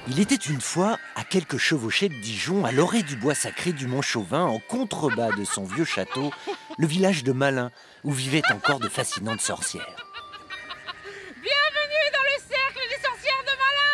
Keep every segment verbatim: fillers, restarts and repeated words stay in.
Il était une fois, à quelques chevauchées de Dijon, à l'orée du bois sacré du Mont Chauvin, en contrebas de son vieux château, le village de Malin, où vivaient encore de fascinantes sorcières. Bienvenue dans le cercle des sorcières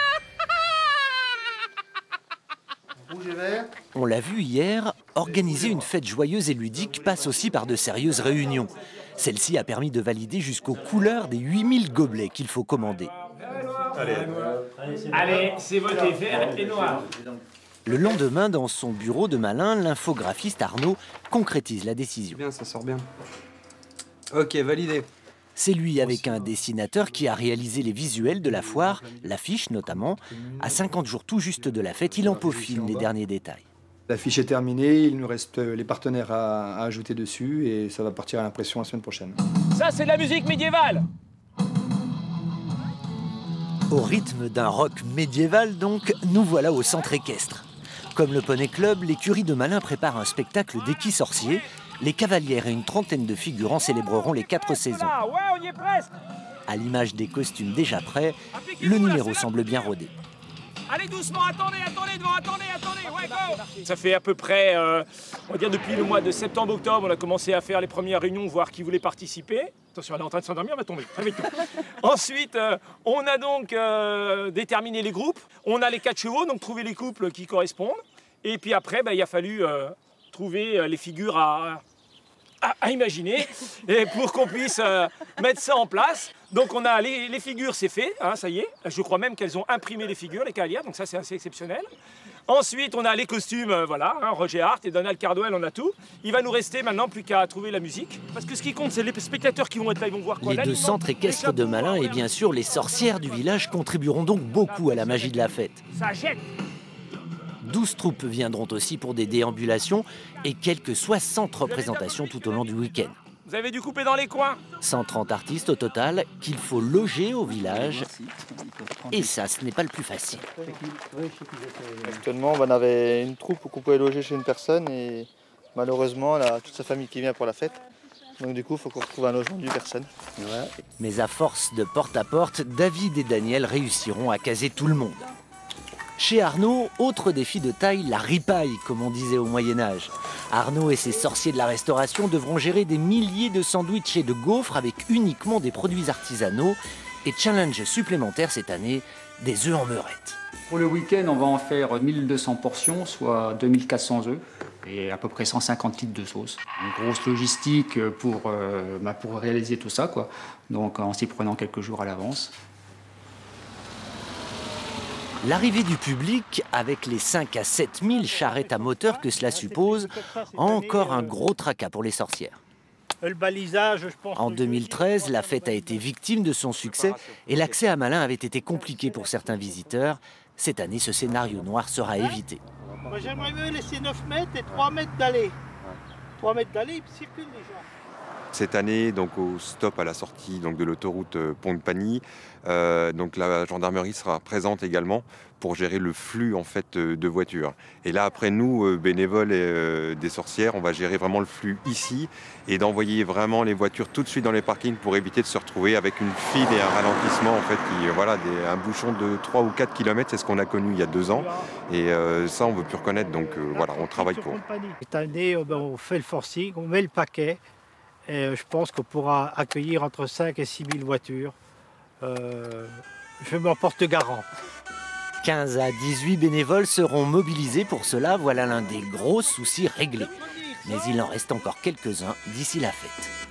de Malin. Rouge et vert. On l'a vu hier, organiser une fête joyeuse et ludique passe aussi par de sérieuses réunions. Celle-ci a permis de valider jusqu'aux couleurs des huit mille gobelets qu'il faut commander. Allez, Allez c'est voté vert et noir. Le lendemain, dans son bureau de Malin, l'infographiste Arnaud concrétise la décision. Bien, ça sort bien. Ok, validé. C'est lui, avec un dessinateur, qui a réalisé les visuels de la foire, l'affiche notamment. À cinquante jours tout juste de la fête, il en peaufine les derniers détails. L'affiche est terminée, il nous reste les partenaires à, à ajouter dessus et ça va partir à l'impression la semaine prochaine. Ça, c'est de la musique médiévale. Au rythme d'un rock médiéval, donc, nous voilà au centre équestre. Comme le Poney Club, l'écurie de Malin prépare un spectacle d'équis sorciers. Les cavalières et une trentaine de figurants célébreront les quatre saisons. Ouais, on y est presque. À l'image des costumes déjà prêts, le numéro semble bien rodé. Allez doucement, attendez, attendez, devant, attendez, attendez, ouais, go. Ça fait à peu près, euh, on va dire depuis le mois de septembre-octobre, on a commencé à faire les premières réunions, voir qui voulait participer. Attention, elle est en train de s'endormir, elle va tomber. Avec nous. Ensuite, euh, on a donc euh, déterminé les groupes. On a les quatre chevaux, donc trouver les couples qui correspondent. Et puis après, bah, il a fallu euh, trouver les figures à... À, à imaginer et pour qu'on puisse euh, mettre ça en place. Donc on a les, les figures, c'est fait, hein, ça y est. Je crois même qu'elles ont imprimé les figures, les cavalières, donc ça c'est assez exceptionnel. Ensuite on a les costumes, euh, voilà, hein, Roger Hart et Donald Cardwell, on a tout. Il va nous rester maintenant plus qu'à trouver la musique. Parce que ce qui compte, c'est les spectateurs qui vont être là, ils vont voir quoi. Les deux centres équestres de Malin et bien sûr les sorcières du village contribueront donc beaucoup à la magie de la fête. Ça jette. douze troupes viendront aussi pour des déambulations et quelques soixante représentations tout au long du week-end. Vous avez dû couper dans les coins. cent trente artistes au total qu'il faut loger au village. Et ça, ce n'est pas le plus facile. Actuellement, on avait une troupe qu'on pouvait loger chez une personne et malheureusement, elle a toute sa famille qui vient pour la fête. Donc du coup, il faut qu'on retrouve un logement d'une personne. Ouais. Mais à force de porte à porte, David et Daniel réussiront à caser tout le monde. Chez Arnaud, autre défi de taille, la ripaille, comme on disait au Moyen-Âge. Arnaud et ses sorciers de la restauration devront gérer des milliers de sandwichs et de gaufres avec uniquement des produits artisanaux. Et challenge supplémentaire cette année, des œufs en meurette. Pour le week-end, on va en faire mille deux cents portions, soit deux mille quatre cents œufs et à peu près cent cinquante litres de sauce. Une grosse logistique pour, euh, bah pour réaliser tout ça, quoi. Donc en s'y prenant quelques jours à l'avance. L'arrivée du public, avec les cinq à sept mille charrettes à moteur que cela suppose, encore un gros tracas pour les sorcières. Le balisage, je pense. En deux mille treize, la fête a été victime de son succès et l'accès à Malin avait été compliqué pour certains visiteurs. Cette année, ce scénario noir sera évité. Moi, j'aimerais mieux laisser neuf mètres et trois mètres d'allée. trois mètres d'allée, ils circulent les gens. Cette année, donc au stop à la sortie donc, de l'autoroute Pont-de-Pagny, euh, donc la gendarmerie sera présente également pour gérer le flux en fait de voitures. Et là après nous, bénévoles et, euh, des sorcières, on va gérer vraiment le flux ici et d'envoyer vraiment les voitures tout de suite dans les parkings pour éviter de se retrouver avec une file et un ralentissement en fait, qui, voilà, des, un bouchon de trois ou quatre kilomètres, c'est ce qu'on a connu il y a deux ans. Et euh, ça, on ne veut plus reconnaître, donc euh, voilà, on travaille pour. Cette année, on fait le forcing, on met le paquet. Et je pense qu'on pourra accueillir entre cinq et six mille voitures. Euh, je m'en porte garant. quinze à dix-huit bénévoles seront mobilisés pour cela. Voilà l'un des gros soucis réglés. Mais il en reste encore quelques-uns d'ici la fête.